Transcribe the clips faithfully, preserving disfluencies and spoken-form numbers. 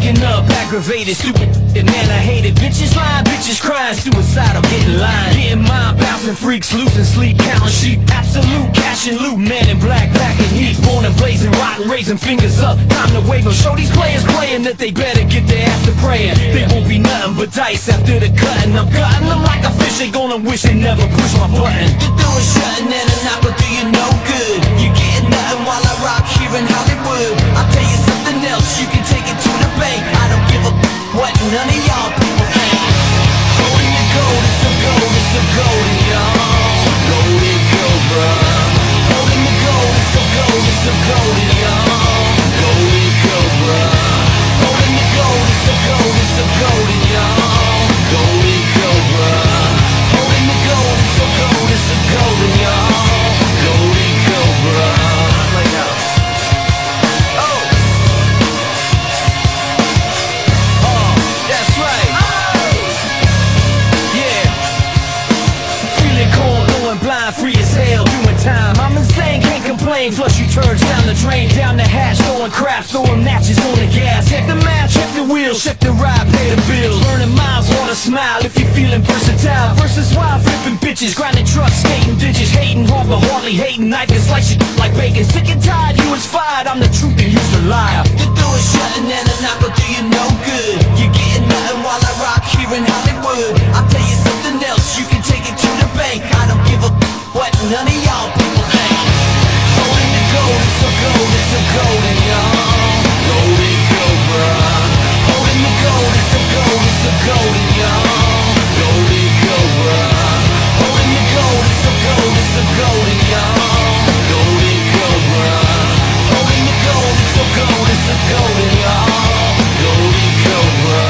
waking up aggravated, stupid, man, I hate it. Bitches lying, bitches crying, suicidal, getting lined, getting mind bouncing, freaks losing sleep, counting sheep, absolute cash and loot, man in black, back and heat, born and blazing, rotten, raising fingers up, time to wave them. Show these players playing that they better get their ass to praying. They won't be nothing but dice after the cutting. I'm cutting them like a fish, they gonna wish they never push my button. The door is shutting and a knock will do you no good. You getting nothing while I rock here in Hollywood. I'll tell you something else, you can take it to the bank. I don't give a what none of y'all people think. Holding the gold, it's so gold, it's so golden, y'all. Golden Cobra. Holding the gold, it's so gold, it's so golden, y'all. Golden Cobra. Holding the gold, it's so gold, it's so golden, y'all. Golden Cobra. Holding the gold, it's so gold, it's so golden, y'all. Golden Cobra. Play now. Oh. Oh, that's right. Oh. Yeah. Feeling cold, going blind, free as hell, doing time. I'm insane, can't complain. Flush you turds down the drain, down the hatch, throwing crap, throwing matches on the gas. Check the map, check the wheels, check the ride, pay the bills. Burning miles, wanna smile if you're feeling versatile. Versus wild, flipping bitches, grinding trucks, skating ditches, hating hard but hardly hating. Knife and slice shit like bacon. Sick and tired, you was fired. I'm the truth and you's the liar. The door is shutting and a knock will do you no good. You're getting nothing while I rock here in Hollywood. I'll tell you something else, you can take it to the bank. I don't give a what none of y'all people think. Holding the gold, it's so gold, it's so golden, y'all. Golden Cobra. Holding the gold, it's so gold, it's so golden, y'all. Golden Cobra. Holding the gold, it's so gold, it's so golden, y'all. Golden Cobra. Holding the gold, it's so gold, it's so golden, y'all. Golden Cobra.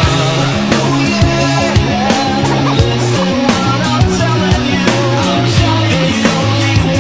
Listen what I'm telling you, I'm telling you, only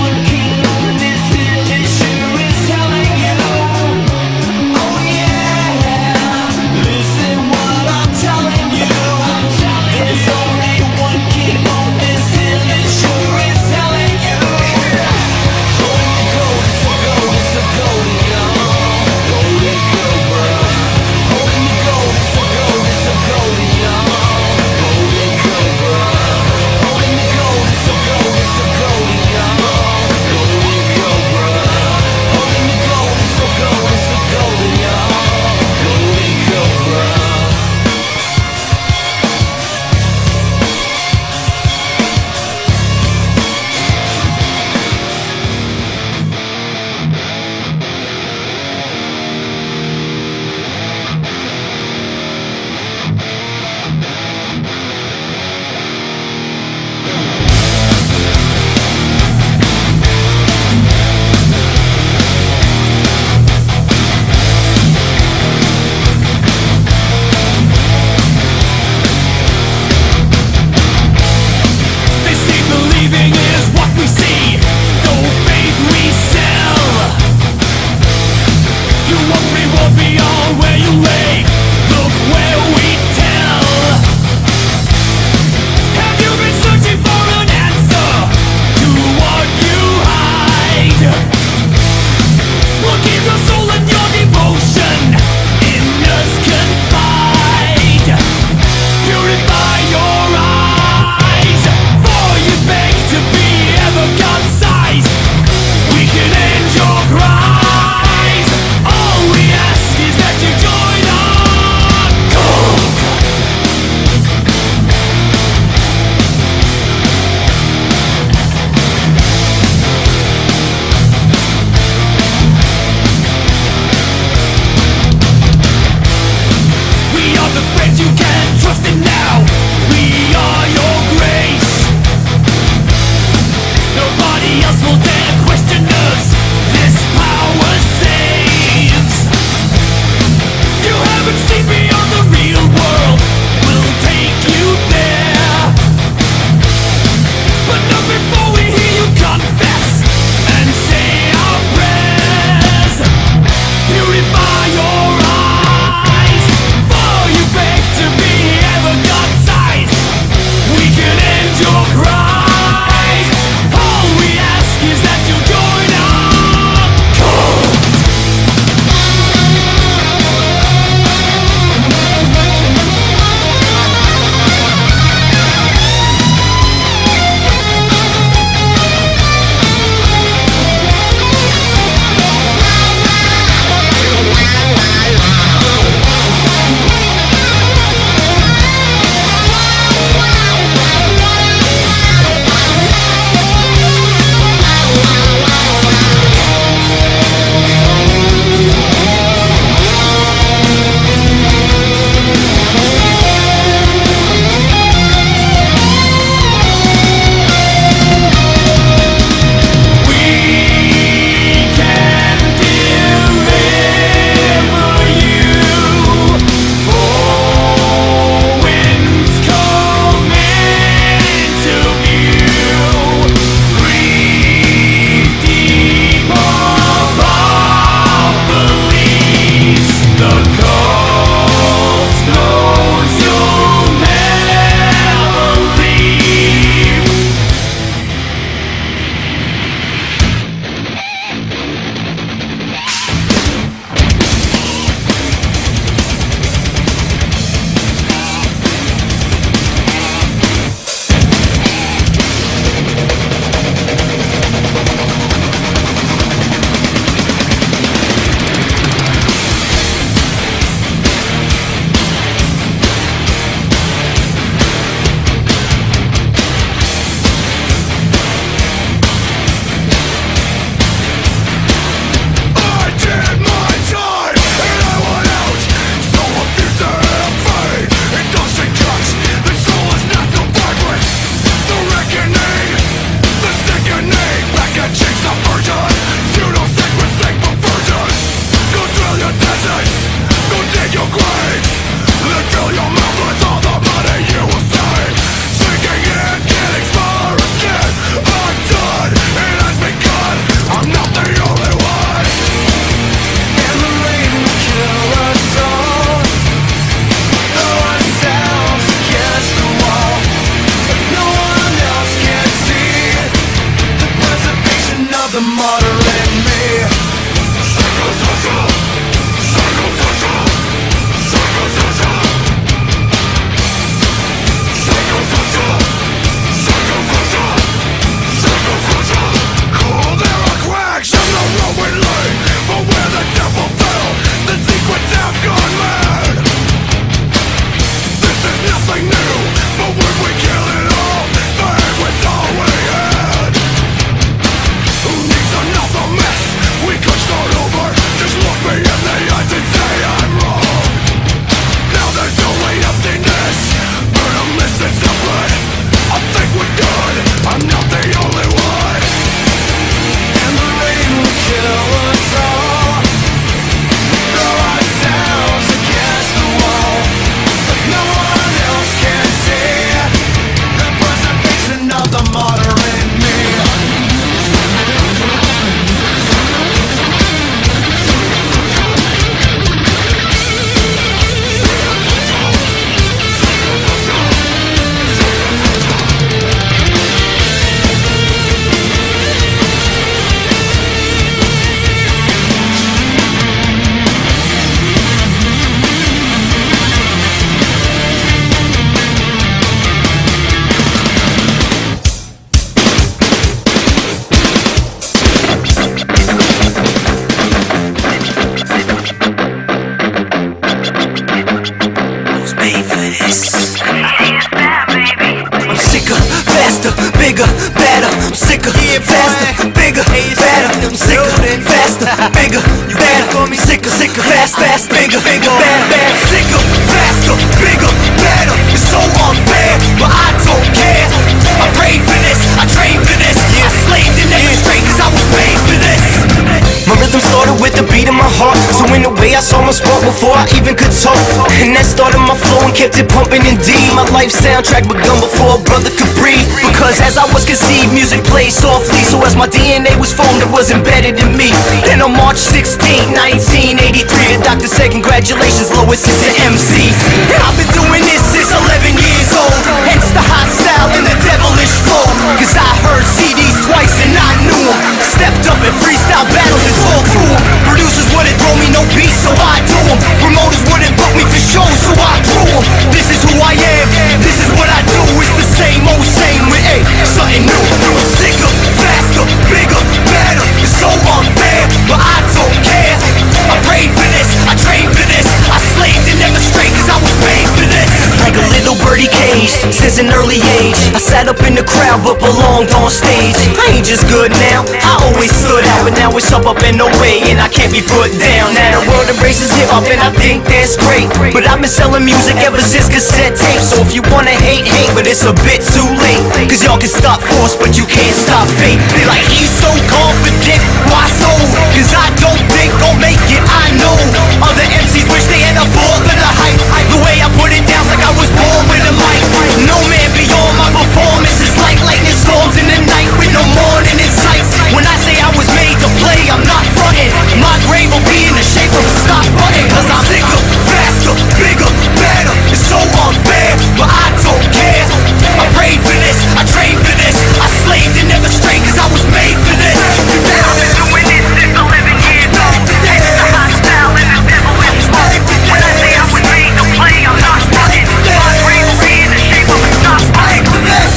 faster, bigger, better, sicker, sicker, fast, fast, bigger, bigger, bad, bad, sicker, faster, bigger, better. It's so unfair, but I don't care. I prayed for this, I trained for this, I slaved and never straight, cause I was made for this. My rhythm started with the beat in my heart, so in a way I saw my spot before I even could talk. And that started my flow and kept it pumping indeed. My life soundtrack begun before a brother could breathe. Because as I was conceived, music played softly. So as my D N A was formed, it was embedded in me. Then on March sixteenth, nineteen eighty-three, the doctor said congratulations, Lois is an M C. And I've been doing this since eleven years old, hence the hot style and the devilish flow. Cause I heard C Ds twice and I knew them. Stepped up and freestyle battles and all through them. Producers wouldn't throw me no beats, so I do them. Promoters wouldn't book me for shows, so I drew them. This is who I am, this is what I do. It's the same old same with a something new. Sicker, faster, bigger, better. It's so unfair, but I don't care. I prayed for this, I trained for this, I slaved and never straight, cause I was made for this. Like a little birdie caged since an early age, I sat up in the crowd but belonged on stage. I ain't just good now, I always stood out, but now it's up up and away and I can't be put down. Now the world embraces hip hop and I think that's great, but I've been selling music ever since cassette tapes. So if you wanna hate, hate, but it's a bit too late. Cause y'all can stop force but you can't stop fate. They like he's so confident, why so? Cause I don't think I'll make it, I know. Other M Cs wish they had a fall for the hype. The way I put it down like I was born with a mic. No man beyond my performance is like lightning storms in the night with no morning in sight. When I say I was made to play, I'm not frontin'. My grave will be in the shape of a stop button. Cause I'm sicker, faster, bigger, better. It's so unfair, but I don't care. I prayed for this, I trained for this, I slaved and never straight, cause I was made for this. I've been doing this since eleven years old. It's the hot style and the devilish flow. When I say I was made to play, I'm not frontin'. My grave will be in the shape of a stop button. For this,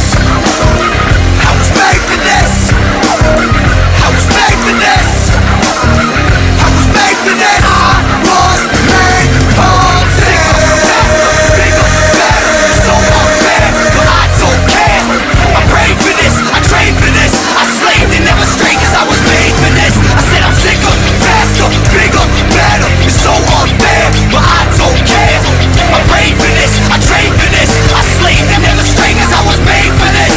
I was made for this. I was made for this. I was made for this. I was made for this. Bigger, better, so unfair, but I don't care. I prayed for this, I trained for this, I slaved and never straight, cause I was made for this. I said I'm sicker, faster, bigger, better. It's so unfair, but I don't care. I prayed for this, I trained for this, I slaved and never straight, cause I was made for this.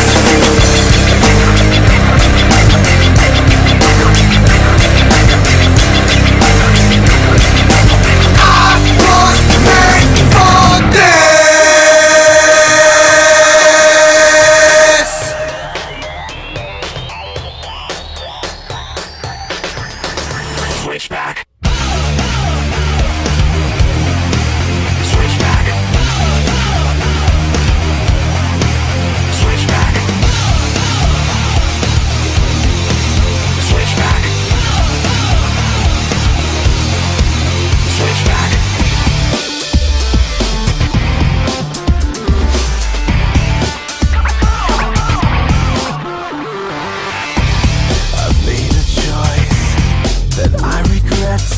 Switchback. Switchback. Switchback. Switchback. Switchback. I've made a choice that I regret.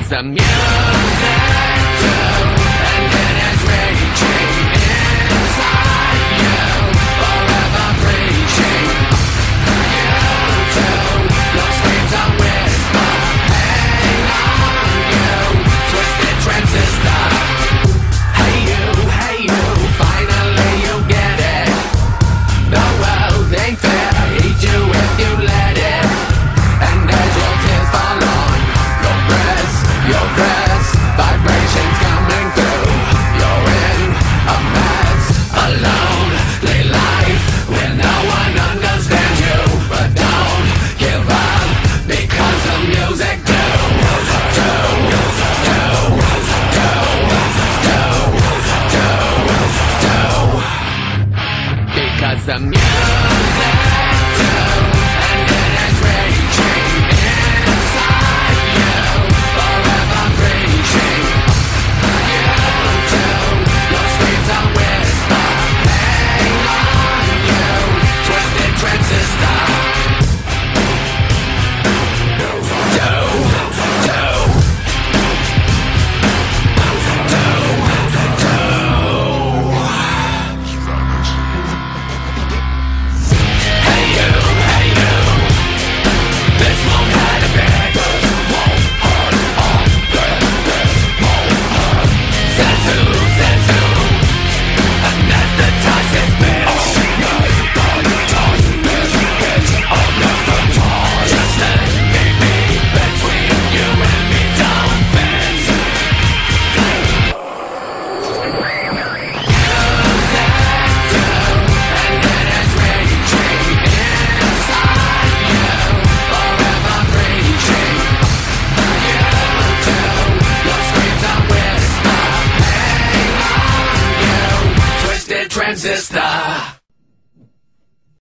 because the music do, and it is raging inside you, forever preaching. You do, your screams are whisper, hang on you, twisted transistor. Hey you, hey you, finally you get it. The world ain't fair, eat you if you let it. And as your tears fall on your breast, your breast, vibrations coming through. You're in a mess, a lonely life where no one understands you. But don't give up, because the music do, do, do, do, do, do, do. Because the music do, and it is raging inside you, forever preaching. You do, your screams are whisper, hang on you, twisted transistor. Do, do, do, do. Hey you, hey you, this won't hurt a bit. This won't hurt a bit. This won't hurt. Says who, says who, and that's the tightest bitch. Nobody does this bitch unless the tie. Just let me be between you and me, don't fit. Music do, and it is raging inside you, forever preaching. You do, your screams are whisper, hang on you, twisted transistor.